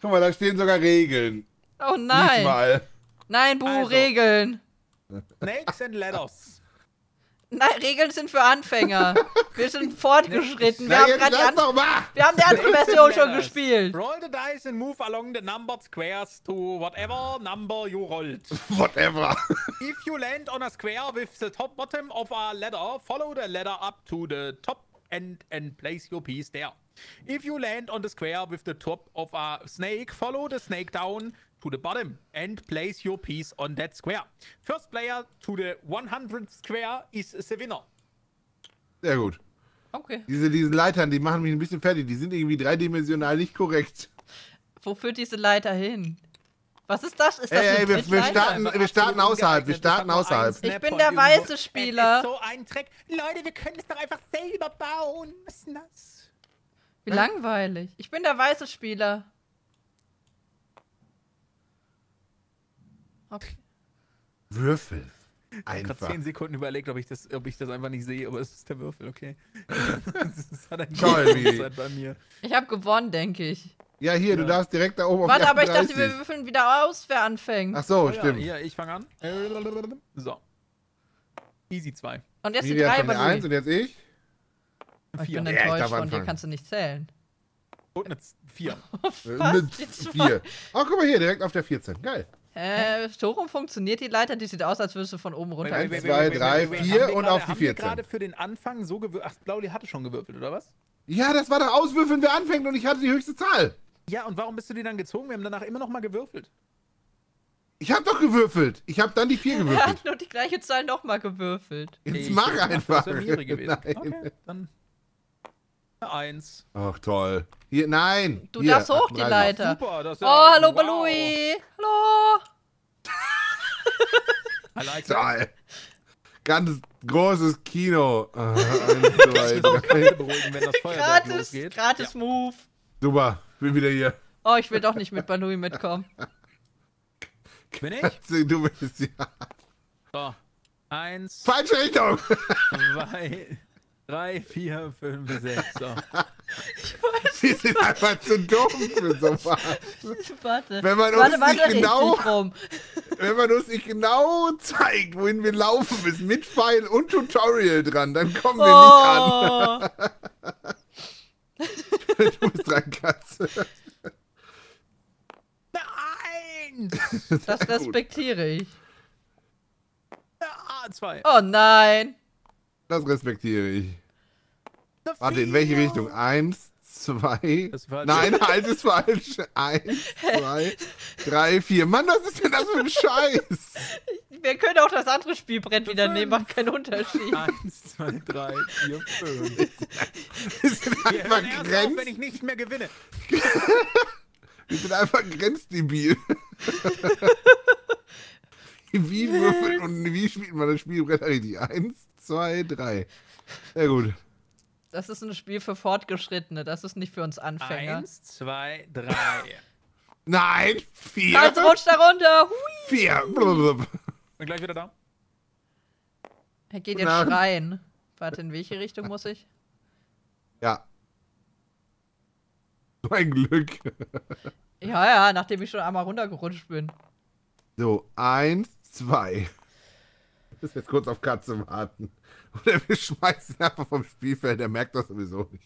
Guck mal, da stehen sogar Regeln. Oh nein. Diesmal. Nein, Bu, Also. Regeln. Snakes and ladders. Nein, Regeln sind für Anfänger. Wir sind fortgeschritten. Wir Na, haben jetzt gerade lass doch mal. die andere Snakes and Version schon ladders. gespielt. Roll the dice and move along the numbered squares to whatever number you rolled. Whatever. If you land on a square with the top bottom of a ladder, follow the ladder up to the top end and place your piece there. If you land on the square with the top of a snake, follow the snake down to the bottom and place your piece on that square. First player to the 100th square is the winner. Sehr gut. Okay. Diese Leitern, die machen mich ein bisschen fertig. Die sind irgendwie dreidimensional nicht korrekt. Wo führt diese Leiter hin? Was ist das? Ist das Ey, eine wir Trittleiter? starten außerhalb. Wir starten außerhalb. Ich bin der weiße Spieler. Es ist so ein Dreck. Leute, wir können es doch einfach selber bauen. Was ist denn das? Wie langweilig. Ich bin der weiße Spieler. Okay. Würfel. Ich habe Einfach. gerade 10 Sekunden überlegt, ob ich das einfach nicht sehe, aber es ist der Würfel, okay. Das hat ein Toll, Miri. bei mir. Ich habe gewonnen, denke ich. Ja, hier, du darfst direkt da oben auf Warte, die aber ich dachte, 38. wir würfeln wieder aus, wer anfängt. Ach so, Ja, stimmt. hier, ich fange an. So. Easy 2. Und jetzt die Miri hat 3 schon eine 1 bei und jetzt ich. Ich 4. bin Ja, ich enttäuscht darf von dir, anfangen. kannst du nicht zählen. Und eine 4. Mit die zwei? 4. Oh, guck mal hier, direkt auf der 14. Geil. So rum funktioniert die Leiter, die sieht aus, als würdest du von oben runter. Eins, zwei, drei, vier und auf die 14. Haben wir gerade für den Anfang so gewürfelt? Ach, Blauli hatte schon gewürfelt, oder was? Ja, das war doch auswürfeln, wer anfängt und ich hatte die höchste Zahl. Ja, und warum bist du die dann gezogen? Wir haben danach immer noch mal gewürfelt. Ich hab doch gewürfelt. Ich hab dann die 4 Er gewürfelt. hat nur die gleiche Zahl nochmal gewürfelt. Jetzt mach einfach. Das wäre Miri gewesen. Nein. Okay, dann eine 1. Ach toll. Hier, nein. Du hier, darfst hoch die 38. Leiter. Super, das ist Oh, ja, hallo wow. Balui. Hallo. I like that. Toll. Ganz großes Kino. Eins, zwei, Ich kann drei. mich beruhigen, wenn das Feuerwerk Gratis, losgeht. gratis Move. Super, bin wieder hier. Oh, ich will doch nicht mit Balui mitkommen. Bin ich? Du bist ja. So. 1, Falsche Richtung. 2, 3, 4, 5, 6. So. Wir sind einfach zu dumm für sowas. Warte. Wenn man uns warte, nicht genau- richtig rum. Wenn man uns nicht genau zeigt, wohin wir laufen müssen, mit Pfeil und Tutorial dran, dann kommen wir nicht Oh. an. Du bist dran, Katze. Eine 1! Das Sehr gut. respektiere ich. 2. Oh nein. Das respektiere ich. Warte, in welche Richtung? 1, 2. Das war- Nein, halt ist falsch. 1, 2, 3, 4. Mann, was ist denn das für ein Scheiß? Wir können auch das andere Spielbrett wieder nehmen, macht keinen Unterschied. 1, 2, 3, 4, 5. Wir sind Wir einfach hören erst auf, wenn grenz. ich nicht mehr gewinne. Wir sind einfach grenzdebil. Wie würfelt und wie spielt man das Spielbrett richtig? 1, 2, 3. Sehr gut. Das ist ein Spiel für Fortgeschrittene, das ist nicht für uns Anfänger. 1, 2, 3. Nein, 4. Karls rutscht da runter. Hui. 4. Blub. Bin gleich wieder da. Er geht Guten jetzt Abend. schreien. Warte, in welche Richtung muss ich? Ja. So ein Glück. Ja, ja, nachdem ich schon einmal runtergerutscht bin. So, 1, 2. Ich muss jetzt kurz auf Katze warten. Oder wir schmeißen ihn einfach vom Spielfeld, der merkt das sowieso nicht.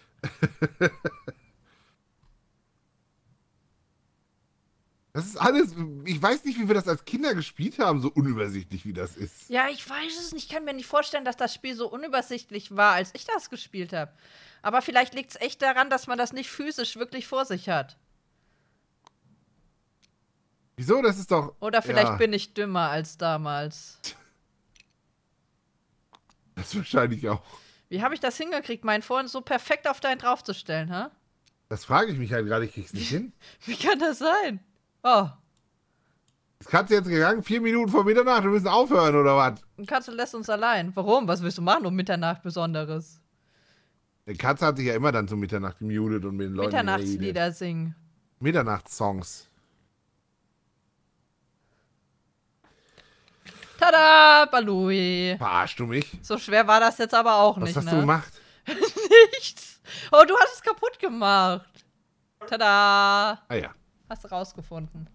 Das ist alles, ich weiß nicht, wie wir das als Kinder gespielt haben, so unübersichtlich wie das ist. Ja, ich weiß es nicht. Ich kann mir nicht vorstellen, dass das Spiel so unübersichtlich war, als ich das gespielt habe. Aber vielleicht liegt es echt daran, dass man das nicht physisch wirklich vor sich hat. Wieso? Das ist doch... Oder vielleicht ja, bin ich dümmer als damals. das wahrscheinlich auch. Wie habe ich das hingekriegt, meinen Freund so perfekt auf deinen draufzustellen, hä? Das frage ich mich halt gerade, ich krieg's nicht hin. Wie kann das sein? Oh, Ist Katze jetzt gegangen? 4 Minuten vor Mitternacht, wir müssen aufhören, oder was? und Katze lässt uns allein. Warum? Was willst du machen um Mitternacht Besonderes? Die Katze hat sich ja immer dann zu Mitternacht gemutet und mit den Leuten geredet. Mitternachtslieder singen. Mitternachtssongs. Tada, Balui. Verarschst du mich? So schwer war das jetzt aber auch Was nicht, hast ne? du gemacht? Nichts. Oh, du hast es kaputt gemacht. Tada! Ah ja. Hast du rausgefunden.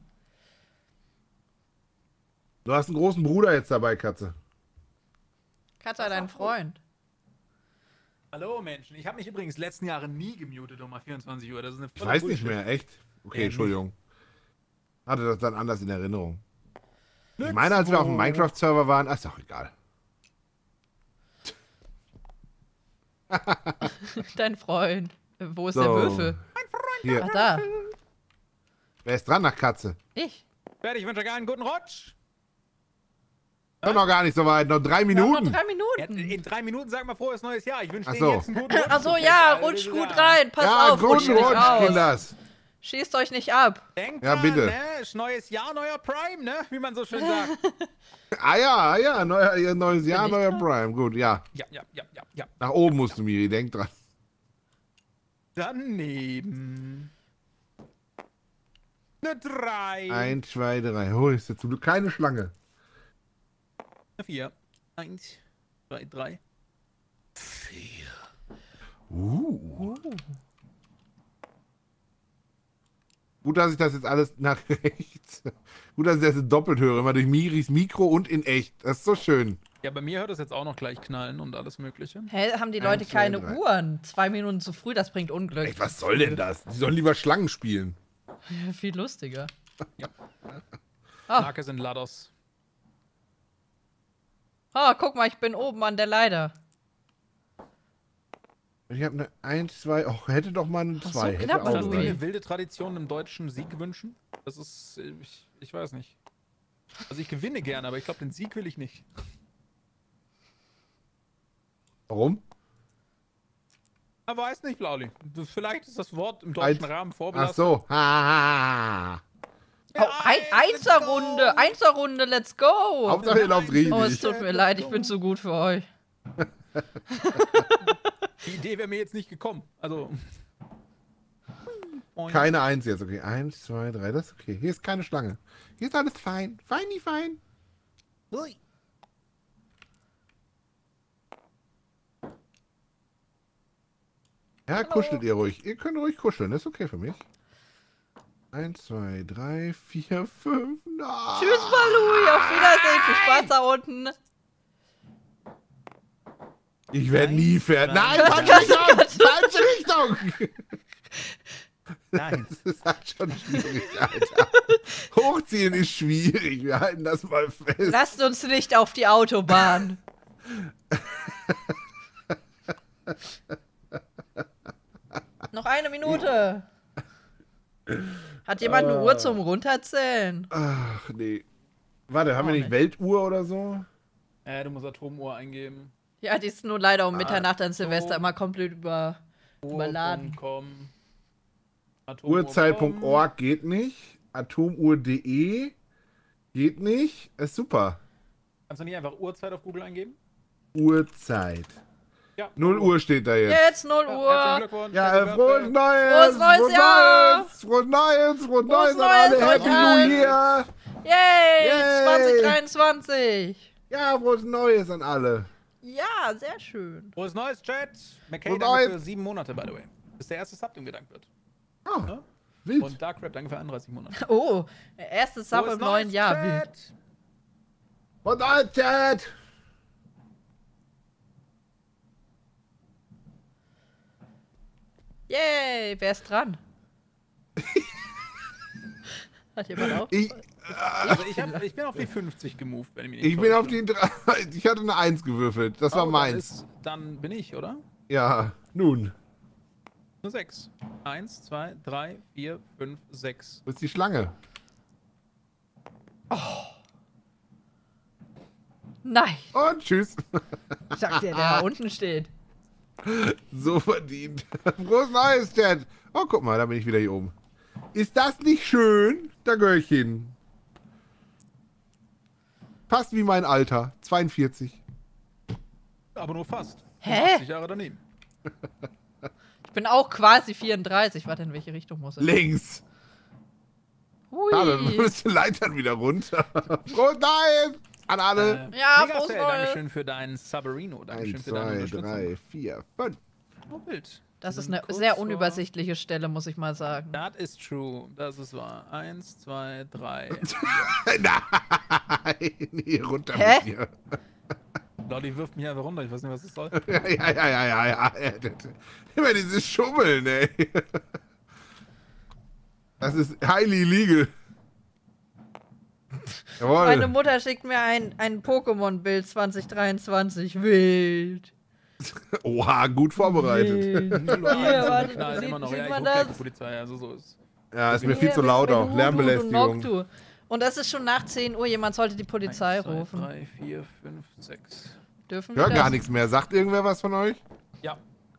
Du hast einen großen Bruder jetzt dabei, Katze. Katja, dein Freund. Hallo Menschen, ich habe mich übrigens letzten Jahre nie gemutet um 24 Uhr. Das ist eine Ich weiß nicht mehr, echt? Okay, Ja, Entschuldigung. Hatte das dann anders in Erinnerung. Ich meine, als wir auf dem Minecraft-Server waren, ach, ist doch egal. Dein Freund. Wo ist So. der Würfel? Hier. Ah, da. Wer ist dran nach Katze? Ich. Fertig, ich wünsche euch einen guten Rutsch. Doch noch gar nicht so weit, noch 3 Wir haben noch Minuten. 3 Ja, Minuten. in 3 Minuten sagen wir frohes neues Jahr. Ich wünsche Ach denen so. jetzt einen guten Rutsch. Achso, ja, rutscht gut rein. Pass Ja, auf, rutscht guten nicht Rutsch, aus. Kinders. Schießt euch nicht ab. Denkt Ja, dran, bitte. ne? Ist neues Jahr, neuer Prime, ne? Wie man so schön sagt. Ah ja, neues Jahr, ich neuer dran? Prime. Gut, ja. Ja. Nach oben musst du, Miri, denk dran. Daneben. Eine 3. 1, 2, 3. Oh, ist jetzt zum Glück keine Schlange. Eine 4. 1, 2, 3. Gut, dass ich das jetzt alles nach rechts. Gut, dass ich das jetzt doppelt höre. Immer durch Miris Mikro und in echt. Das ist so schön. Ja, bei mir hört es jetzt auch noch gleich knallen und alles Mögliche. Hä, haben die Leute 1, 2, keine 3. Uhren? 2 Minuten zu früh, das bringt Unglück. Echt, was soll denn das? Die sollen lieber Schlangen spielen. Ja, viel lustiger. Ja. Ah. Marke sind Ladders. Oh, guck mal, ich bin oben an der Leiter. Ich habe eine 1, 2. Oh, hätte doch mal eine Ach, 2. so hätte knapp, auch Ist das Louis. nicht sein. eine wilde Tradition im deutschen Sieg wünschen? Das ist, ich weiß nicht. Also ich gewinne gerne, aber ich glaube, den Sieg will ich nicht. Warum? Er weiß nicht, Blauli. Vielleicht ist das Wort im deutschen Rahmen Ach vorbelastet. so. Ha. Oh, Einserrunde, Einserrunde, let's go. Hauptsache ihr lauft richtig. Oh, es tut mir leid, ich bin zu gut für euch. Die Idee wäre mir jetzt nicht gekommen. Also. Keine 1 jetzt, okay. 1, 2, 3, das ist okay. Hier ist keine Schlange. Hier ist alles fein. Feini fein. Ui. Ja, kuschelt ihr ruhig. Ihr könnt ruhig kuscheln, das ist okay für mich. 1, 2, 3, 4, 5. Na. Tschüss, Balui, auf Wiedersehen, viel Spaß da unten. Ich werde nie fertig. Nein, Nein, falsche Richtung! Falsche Richtung! Nein. Das ist halt schon schwierig, Alter. Hochziehen ist schwierig. Wir halten das mal fest. Lasst uns nicht auf die Autobahn. Noch 1 Minute. Hat jemand eine Uhr zum Runterzählen? Ach, nee. Warte, haben wir Auch nicht nicht. Weltuhr oder so? Du musst Atomuhr eingeben. Ja, die ist nur leider um Mitternacht an Silvester so. immer komplett überladen. Uhrzeit.org geht nicht. Atomuhr.de geht nicht. Ist super. Kannst du nicht einfach Uhrzeit auf Google eingeben? Uhrzeit. Ja. 0 Uhr steht da jetzt. Jetzt 0 Herzlichen Uhr. Glückwunsch. Ja, Happy frohes Birthday. Neues! Frohes neues Jahr! Frohes Neues! Frohes Neues an Neues alle! euch Happy allen! New Year! Yay, Yay. 2023. Ja, frohes Neues an alle! Ja, sehr schön. Frohes Neues, Chat. McKay, Frohes danke Neues. für 7 Monate, by the way. Bis der erste Sub dem gedankt wird. Oh, Ja? wild. Und Darkrap, danke für 31 Monate. Oh, erstes Sub Frohes im neuen Neues, Jahr. Chat. Wild. Frohes Neues, Chat! Yay, wer ist dran? Hat jemand auch? Also ich bin auf die 50 gemoved, wenn ich mich nicht Ich bin auf täusche. die 3. Ich hatte eine 1 gewürfelt. Das war Oh, meins. Dann bin ich, oder? Ja, nun. Nur 6. 1, 2, 3, 4, 5, 6. Wo ist die Schlange? Nein, Und tschüss. sagt der da unten steht. So verdient. Frohes Neues, Chat. Oh, guck mal, da bin ich wieder hier oben. Ist das nicht schön? Da gehöre ich hin. Passt wie mein Alter. 42. Aber nur fast. Hä? 80 Jahre daneben. Ich bin auch quasi 34. Warte, in welche Richtung muss ich? Links. Hui. Schade, wir müssen Leitern wieder runter. Frohes Neues an alle. Ja, Megacell, frohes Neues. Dankeschön für deinen Subarino. Dankeschön 1, für deine 2, Unterstützung. 3, 4, 5. Oh, wild. Das ist sind eine kurz sehr vor- unübersichtliche Stelle, muss ich mal sagen. Das ist true. Das ist wahr. 1, 2, 3. Nein, hier runter Hä? mit dir. Lolli wirft mich einfach runter. Ich weiß nicht, was das soll. Ja. Immer dieses Schummeln, ey. Das ist highly illegal. Jawohl. Meine Mutter schickt mir ein Pokémon-Bild 2023. Wild. Oha, gut vorbereitet. Wild. Hier, Hier, warte, knallt immer noch. sieht Ja, ich man rufe gleich das? die Polizei. Also so ist. Ja, ist mir viel Hier zu mit laut auch. Hudu Lärmbelästigung. und Noctu. Und das ist schon nach 10 Uhr. Jemand sollte die Polizei 1, 2, rufen. 3, 4, 5, 6. Dürfen Ich wir höre das? gar nichts mehr. Sagt irgendwer was von euch? Ja.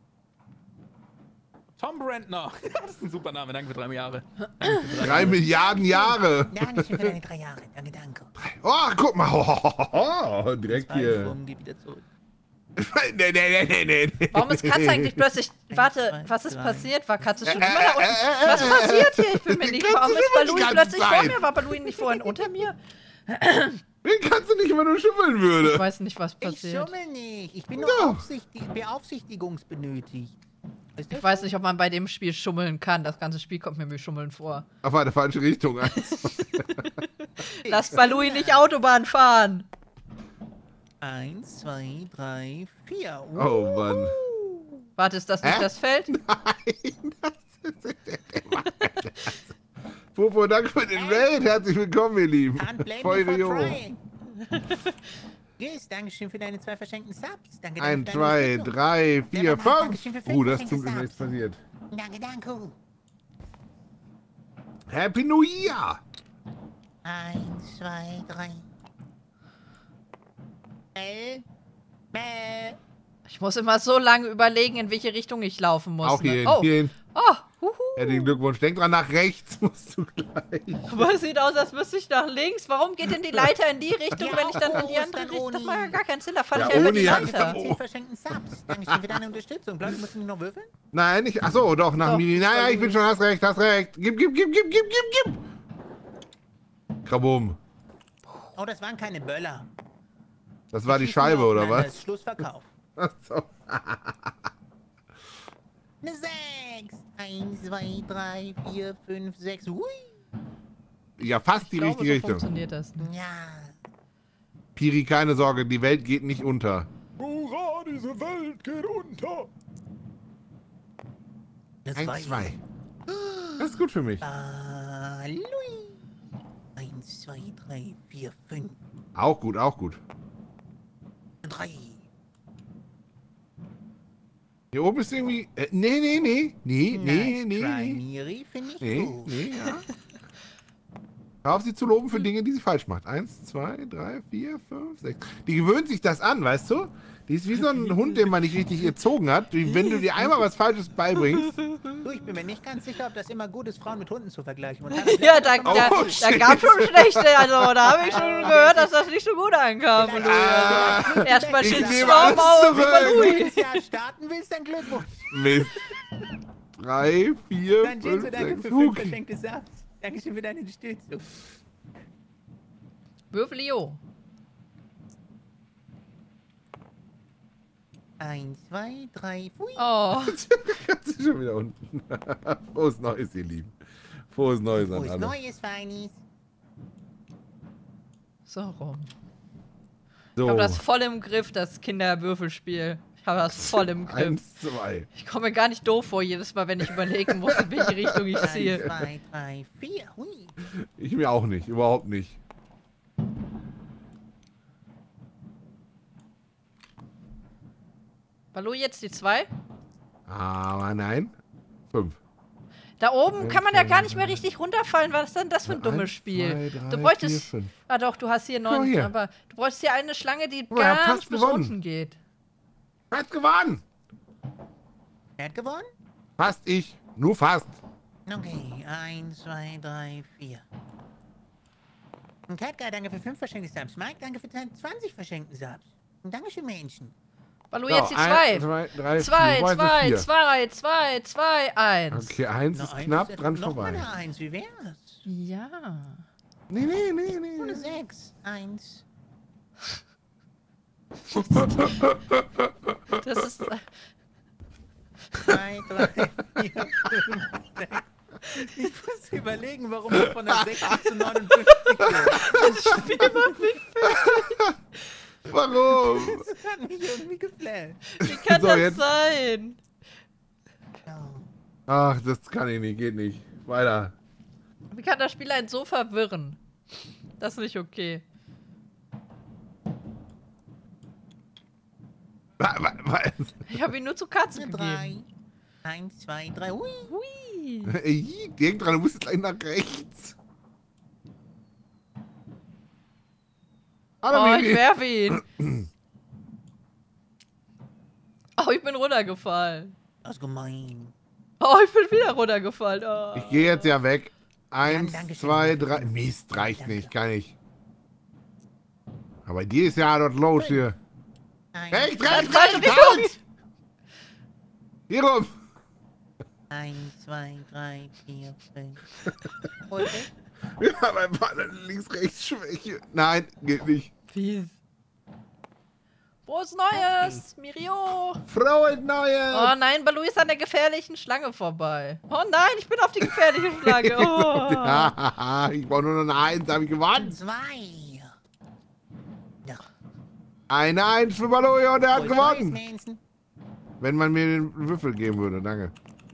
Tom Brandner. Das ist ein super Name. Danke für 3 Jahre. 3 Milliarden Jahre. Danke schön für deine 3 Jahre. Danke. Oh, guck mal. Direkt hier. Geh wieder zurück. Nee. Warum ist Katze eigentlich plötzlich... Warte, zwei, was ist drei. passiert? War Katze schon immer da unten? Was passiert hier? Ich bin mir Die nicht... Katze Warum ist schimmelt die Balui ganze plötzlich vor Zeit. mir? War Balui nicht vorhin unter mir? Wen kannst du nicht, wenn du schummeln Ich würde? weiß nicht, was Ich passiert. schummel nicht. Ich bin Ja. nur beaufsichtigungsbenötigt. Ist das Ich weiß nicht, ob man bei dem Spiel schummeln kann. Das ganze Spiel kommt mir wie Schummeln vor. Auf eine falsche Richtung. Lass Balui nicht Autobahn fahren. 1, 2, 3, 4. Oh Mann. Warte, ist das nicht Hä? das Feld? Popo, danke für den Raid. Herzlich willkommen, ihr Lieben. Can't blame me Feure for Jo. trying. Yes, Dankeschön für deine 2 verschenkten Subs. Danke, 1, für deine 2, 3, 4, 5. Dankeschön für 5 Das ist zum Glück verschenkte nichts Subs. passiert. Danke. Happy New Year. 1, 2, 3. Ich muss immer so lange überlegen, in welche Richtung ich laufen muss. Auch ne? hierhin. Oh, Hierhin. oh, huhu. Herzlichen Glückwunsch. Denk dran, nach rechts musst du gleich. Aber es sieht aus, als müsste ich nach links. Warum geht denn die Leiter in die Richtung, Ja, wenn ich dann in die oh, andere ist dann Richtung... Das Oni. macht ja gar keinen Sinn. Da falle Ja, ich ja über die Oni hat- Leiter. Oh. 10 verschenkten Subs. Dankeschön für deine Unterstützung. Leute, musst du nicht noch würfeln? Nein, nicht. Achso, doch, nach Doch, Miri. Naja, ich bin schon, hast recht. Gib. Krabum. Oh, das waren keine Böller. Das war die Schießen Scheibe, oder aufeinander. was? Ist Schlussverkauf. Achso. Eine 6. 1, 2, 3, 4, 5, 6. Hui. Ja, fast die Ich glaube, richtige so Richtung. funktioniert das nicht. Ja. Piri, keine Sorge, die Welt geht nicht unter. Hurra, diese Welt geht unter. Das 1, 2. Das ist gut für mich. Lui. 1, 2, 3, 4, 5, Auch gut, auch gut. 3. Hier oben ist irgendwie. Nee. Miri, finde ich gut. Ja. Hör auf, sie zu loben für Dinge, die sie falsch macht. 1, 2, 3, 4, 5, 6. Die gewöhnt sich das an, weißt du? Die ist wie so ein Hund, den man nicht richtig erzogen hat. Wenn du dir einmal was Falsches beibringst. Du, ich bin mir nicht ganz sicher, ob das immer gut ist, Frauen mit Hunden zu vergleichen. Und Ja, da Oh, shit. gab schon schlechte. Also, da habe ich schon gehört, dass das nicht so gut ankam. Erstmal Ich Shitstorm nehme alles auf zurück. Balui. Ja, starten willst, dann Glückwunsch. Mist. 3, 4, Dann Jinso, 5, danke 6. für 5 verschenkte Subs. Dankeschön für deine Unterstützung. Würfelio. 1, 2, 3, pfui. Oh. Kannst du schon wieder unten. Frohes Neues, ihr Lieben. Frohes Neues an Frohes alle. Neues, Feinis. So rum. Ich So, habe das voll im Griff, das Kinderwürfelspiel. Ich habe das voll im Griff. 1, 2. Ich komme mir gar nicht doof vor, jedes Mal, wenn ich überlegen muss, in welche Richtung ich 1, ziehe. 2, 3, 4, hui. Ich mir auch nicht, überhaupt nicht. Balou, jetzt die 2. Aber nein. 5. Da oben kann man ja gar nicht mehr richtig runterfallen. Was ist denn das für ein dummes Spiel? Du bräuchtest. 4, 5. Ah doch, du hast hier Guck mal 9, hier. aber du bräuchtest hier eine Schlange, die Guck mal, er hat ganz fast bis gewonnen. unten geht. Hat gewonnen. Wer hat gewonnen? Fast ich. Nur fast. Okay, 1, 2, 3, 4. Und Catguy, danke für 5 verschenkte Subs. Mike, danke für 20 verschenkte Subs. Und Dankeschön, Menschen. Balou, So, jetzt die 2. 1, 2, 3, 2, 4. 2, 2, 2, 2, 1. Okay, 1 ist Eine knapp ist dran noch mal vorbei. eine 1, wie wär's? Ja. Nee. Und eine 6, 1. Das ist. 2, 3, 4, 5, 6. Ich muss überlegen, warum wir von der 60 zu 59 sind. Das Spiel macht mich fertig. Warum? Das hat mich irgendwie geflasht. Wie kann So, das jetzt. sein? Ach, das kann ich nicht, geht nicht. Weiter. Wie kann das Spiel einen so verwirren? Das ist nicht okay. Ich habe ihn nur zu Katzen gegeben. 3. 1, 2, 3. Hui. Hui. Ey, denk dran, du musst jetzt gleich nach rechts. Oh, ich werfe ihn. Oh, ich bin runtergefallen. Das ist gemein. Oh, ich bin wieder runtergefallen. Oh. Ich gehe jetzt ja weg. 1, danke schön. 2, 3. Mist, reicht Danke. nicht, kann ich. Aber dir ist ja dort los hier. Rechts, rechts, falsche rechts, Richtung. halt! Hier rum. 1, 2, 3, 4, 5. Heute? Wir haben einfach eine Links-Rechts-Schwäche. Nein, geht nicht. Fies. Frohes Neues, Mirio. Frohes Neues! Oh nein, Baloo ist an der gefährlichen Schlange vorbei. Oh nein, ich bin auf die gefährliche Schlange. Oh. Ja, ich brauche nur noch eine 1, habe ich gewonnen. 2. Ja. Eine 1 für Baloyo und er hat Frohes Neues, gewonnen. Menschen. Wenn man mir den Würfel geben würde, danke.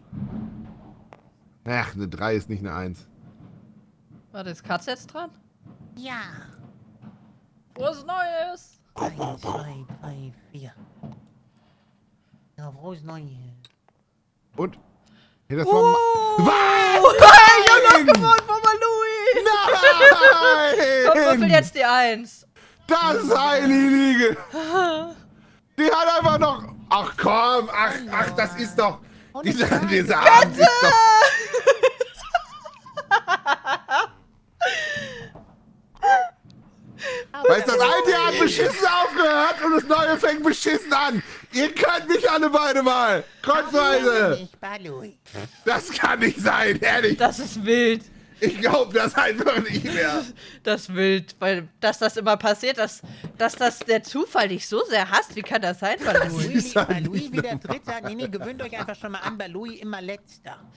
Ach, eine 3 ist nicht eine 1. Warte, ist Katz jetzt dran? Ja. Frohes Neues. 1, 2, 3, 4. Ja, frohes Neues. Und? Hey, das war Was? Ich hab noch gewonnen von Baloo. Komm, würfel Nein! jetzt die 1. Das ist eine Liege! Die hat einfach noch... Ach komm, ach, das ist doch... Dieser Abend ist doch... Weißt du, das alte hat beschissen aufgehört und das neue fängt beschissen an. Ihr könnt mich alle beide mal. Kreuzweise. Ich, Baloo. Das kann nicht sein, ehrlich. Das ist wild. Ich glaube das einfach nicht mehr. Das ist wild, weil dass das immer passiert, dass das der Zufall dich so sehr hasst. Wie kann das sein, Baloo? ist halt Baloo nicht wieder Dritter. Nee, gewöhnt euch einfach schon mal an. Baloo immer Letzter.